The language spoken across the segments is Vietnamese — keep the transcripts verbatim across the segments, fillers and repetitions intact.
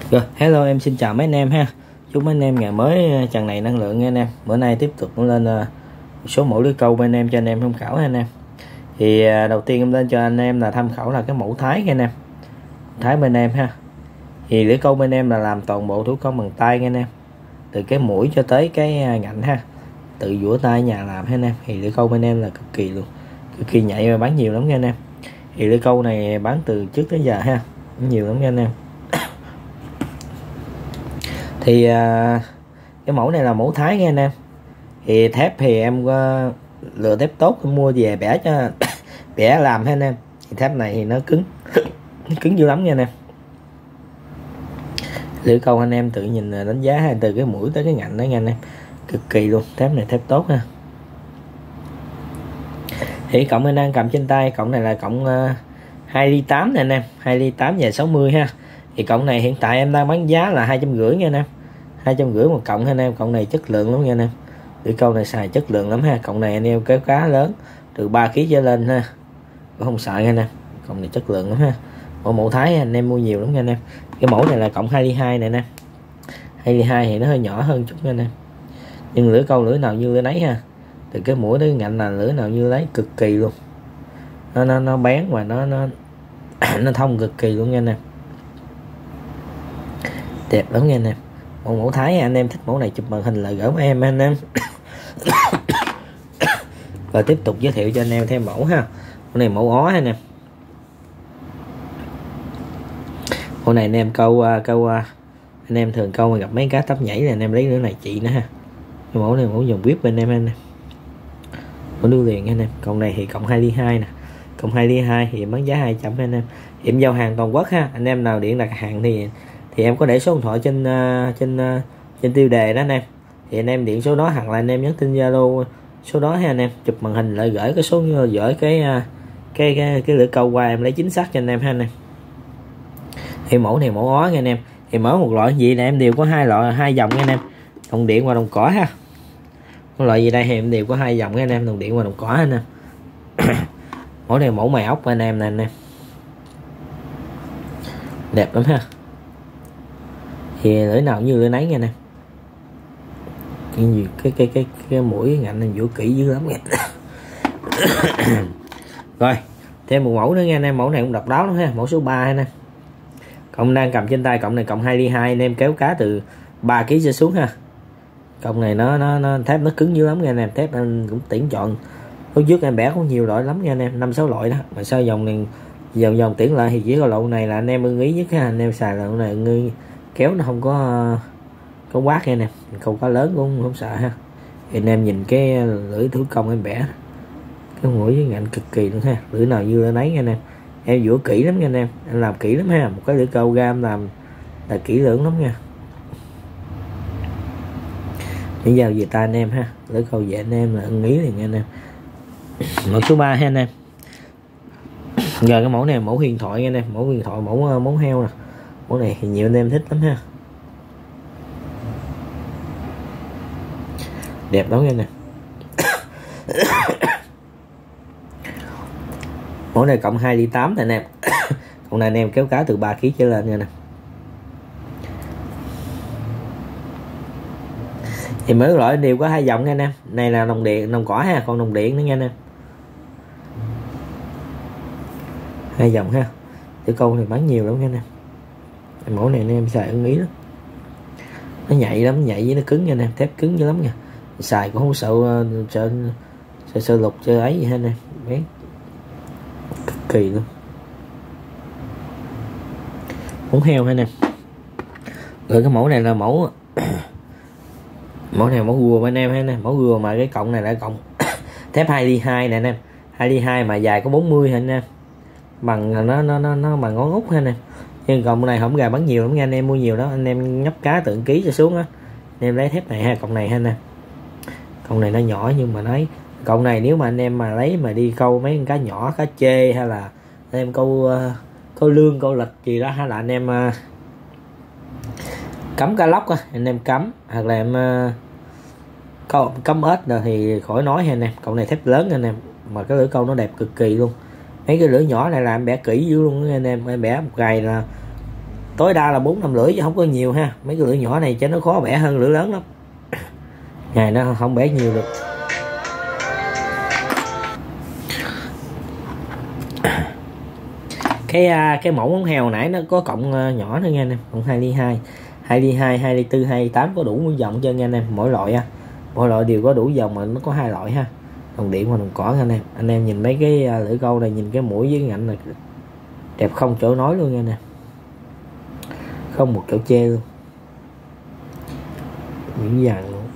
Rồi, hello em xin chào mấy anh em ha. Chúc mấy anh em ngày mới tràn đầy năng lượng nha anh em. Bữa nay tiếp tục lên một số mẫu lưới câu bên anh em cho anh em tham khảo ha anh em. Thì đầu tiên em lên cho anh em là tham khảo là cái mẫu Thái nha anh em. Thái bên em ha. Thì lưới câu bên em là làm toàn bộ thủ công bằng tay nha anh em. Từ cái mũi cho tới cái ngạnh ha. Tự vũa tay nhà làm ha anh em. Thì lưới câu bên em là cực kỳ luôn. Cực kỳ nhạy và bán nhiều lắm nha anh em. Thì lưới câu này bán từ trước tới giờ ha. Nhiều lắm nha anh em. Thì à, cái mẫu này là mẫu Thái nha anh em. Thì thép thì em uh, lựa thép tốt em mua về bẻ cho bẻ làm ha anh em. Thì thép này thì nó cứng nó cứng dữ lắm nha anh em. Lưỡi câu anh em tự nhìn đánh giá hay từ cái mũi tới cái ngạnh đó nha anh em, cực kỳ luôn. Thép này thép tốt ha. Thì cộng anh đang cầm trên tay, cộng này là cộng uh, hai ly tám nè anh em, hai ly tám và sáu mươi ha. Thì cộng này hiện tại em đang bán giá là hai trăm rưỡi nha anh em, hai trăm rưỡi một cộng ha anh em. Cộng này chất lượng lắm nha anh em, lưỡi câu này xài chất lượng lắm ha. Cộng này anh em kéo cá lớn từ ba ký trở lên ha, không sợ nha anh em. Cộng này chất lượng lắm ha. Mẫu mẫu Thái anh em mua nhiều lắm nha anh em. Cái mẫu này là cộng hai ly hai này nè, hai ly hai thì nó hơi nhỏ hơn chút nha anh em, nhưng lưỡi câu lưỡi nào như lưỡi nấy ha. Từ cái mũi tới ngạnh là lưỡi nào như lấy, cực kỳ luôn. Nó nó nó bén và nó nó nó thông cực kỳ luôn nha anh em. Đẹp lắm nha anh em. Mẫu mẫu Thái anh em thích mẫu này chụp màn hình lại gửi mấy em anh em. Và tiếp tục giới thiệu cho anh em thêm mẫu ha. Mẫu này mẫu ó anh em. Mẫu này anh em câu câu anh em thường câu mà gặp mấy cá tấp nhảy là anh em lấy lưỡi này chị nữa ha. Cái mẫu này mẫu dòng vip bên em anh em. Mẫu lưu liền anh em. Cộng này thì cộng hai ly hai nè, cộng hai ly hai thì bán giá hai trăm anh em. Em giao hàng toàn quốc ha. Anh em nào điện đặt hàng thì thì em có để số điện thoại trên uh, trên uh, trên tiêu đề đó anh em. Thì anh em điện số đó hoặc là anh em nhắn tin Zalo số đó ha anh em, chụp màn hình lại gửi cái số gửi cái uh, cái cái cái lưỡi câu qua em lấy chính xác cho anh em ha anh em. Thì mẫu này mẫu ó nha anh em. Thì mỗi một loại gì là em đều có hai loại hai dòng nha anh em, đồng điện và đồng cỏ ha. Cái loại gì đây thì em đều có hai dòng nha anh em, đồng điện và đồng cỏ anh em. Mẫu này mẫu mày ốc anh em nè anh em, đẹp lắm ha. Thì lưỡi nào như lưỡi nấy nha nè. Cái cái cái cái, cái mũi ngạnh này vỗ kỹ dữ lắm nha. Rồi thêm một mẫu nữa nha anh em. Mẫu này cũng độc đáo lắm ha. Mẫu số ba nè. Cộng đang cầm trên tay, cộng này cộng hai ly hai anh em kéo cá từ ba ký trở xuống ha. Cộng này nó nó nó thép nó cứng dữ lắm nha anh em. Thép anh cũng tuyển chọn lúc trước em bẻ có nhiều loại lắm nha anh em, năm sáu loại đó. Mà sao dòng này dòng dòng tuyển lại thì chỉ có loại này là anh em ưng ý nhất ha. Anh em xài loại này ưng kéo nó không có có quát nha nè, câu cá lớn cũng không sợ ha. Thì anh em nhìn cái lưỡi thủ công em bẻ, cái mũi với ngạnh cực kỳ luôn ha. Lưỡi nào như lưỡi nấy nha anh em. Em vũa kỹ lắm nha anh em, em làm kỹ lắm ha. Một cái lưỡi câu gam làm là kỹ lưỡng lắm nha. Bây giờ về tay anh em ha, lưỡi câu về anh em là ưng ý liền nha anh em. Mẫu số ba ha anh em. Giờ cái mẫu này mẫu huyền thoại nha anh em, mẫu huyền thoại mẫu mẫu heo nè. Mẫu này thì nhiều anh em thích lắm ha. Đẹp lắm nha nè. Mẫu này cộng hai ly tám anh em. Còn này anh em kéo cá từ ba ký trở lên nha nè. Thì mỗi loại đều có hai dòng nha anh em. Này là đồng điện, đồng cỏ ha, còn đồng điện nữa nha anh em. Hai dòng ha. Tiểu câu này bán nhiều lắm nha anh em. Mẫu này anh em xài ưng ý lắm. Nó nhạy lắm, nhạy với nó cứng nha anh em, thép cứng dữ lắm nha. Xài cũng không sợ sợ sợ, sợ lục chơi ấy gì ha anh em. Đấy. Cực kỳ luôn. Mẫu heo ha anh em. Rồi cái mẫu này là mẫu mẫu này mẫu rùa anh em ha anh em. Mẫu rùa mà cái cộng này là cộng thép hai ly hai nè anh em. hai ly hai mà dài có bốn mươi anh em. Bằng nó nó nó nó bằng ngón út ha anh em. Nhưng cộng này không gà bán nhiều lắm nha anh em, mua nhiều đó anh em nhấp cá tượng ký cho xuống á. Anh em lấy thép này ha, cộng này ha anh em. Cộng này nó nhỏ nhưng mà nói cộng này nếu mà anh em mà lấy mà đi câu mấy con cá nhỏ, cá chê hay là anh em câu uh, câu lương, câu lịch gì đó, hay là anh em uh, cắm cá lóc á, anh em cắm hoặc là em uh, câu cắm ếch rồi thì khỏi nói ha anh em. Cộng này thép lớn anh em, mà cái lưỡi câu nó đẹp cực kỳ luôn. Mấy cái lưỡi nhỏ này là em bẻ kỹ dữ luôn anh em. Em bẻ một ngày là tối đa là bốn năm lưỡi chứ không có nhiều ha. Mấy cái lưỡi nhỏ này cho nó khó bẻ hơn lưỡi lớn lắm, ngày nó không bẻ nhiều được. Cái cái mẫu móng heo nãy nó có cộng nhỏ nữa nha anh em, cộng hai ly hai, hai ly hai, hai ly tư, hai ly tám, có đủ dòng cho nha anh em. Mỗi loại á, mỗi loại đều có đủ dòng mà nó có hai loại ha, đồng điện và đồng cỏ anh em. Anh em nhìn mấy cái lưỡi câu này, nhìn cái mũi với cái ngạnh này đẹp không chỗ nói luôn nha nè, không một chỗ chê luôn, những vàng luôn.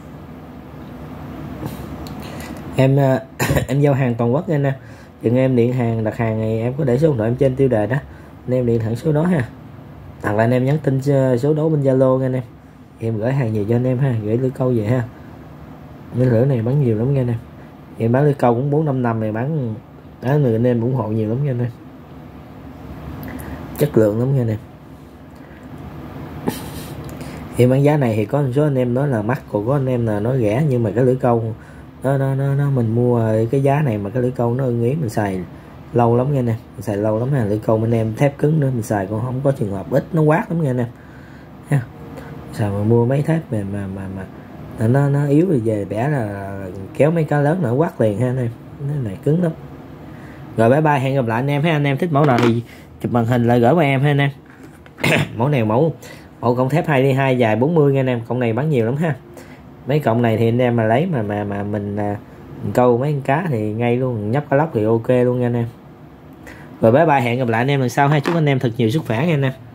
Em em giao hàng toàn quốc nha nè, chừng em điện hàng đặt hàng này em có để số điện thoại em trên tiêu đề đó, anh em điện thẳng số đó ha, hoặc là anh em nhắn tin số đó bên Zalo nha anh em, em gửi hàng về cho anh em ha, gửi lưỡi câu về ha. Cái lưỡi này bán nhiều lắm nha anh em, em bán lưỡi câu cũng bốn năm năm này bán đó, người anh em ủng hộ nhiều lắm nha anh em, chất lượng lắm nha anh em. Hiện bán giá này thì có một số anh em nói là mắc, còn có anh em là nói rẻ, nhưng mà cái lưỡi câu nó nó nó, nó mình mua cái giá này mà cái lưỡi câu nó ưng ý, mình xài lâu lắm nha anh em, mình xài lâu lắm ha. Lưỡi câu anh em thép cứng nữa, mình xài còn không có trường hợp ít nó quát lắm nha anh em ha. Sao mà mua mấy thép mà mà mà, mà nó nó yếu rồi về bẻ là kéo mấy cá lớn nữa quát liền ha anh em, cái này cứng lắm. Rồi bye bye, hẹn gặp lại anh em ha. Anh em thích mẫu nào thì chụp màn hình lại gửi qua em ha anh em. Mẫu này mẫu mẫu cộng thép hai ly hai dài bốn mươi nha anh em, cộng này bán nhiều lắm ha. Mấy cộng này thì anh em mà lấy mà mà mà mình, mình câu mấy con cá thì ngay luôn, nhấp cá lóc thì ok luôn nha anh em. Rồi bye bye, hẹn gặp lại anh em lần sau ha. Chúc anh em thật nhiều sức khỏe nha anh em.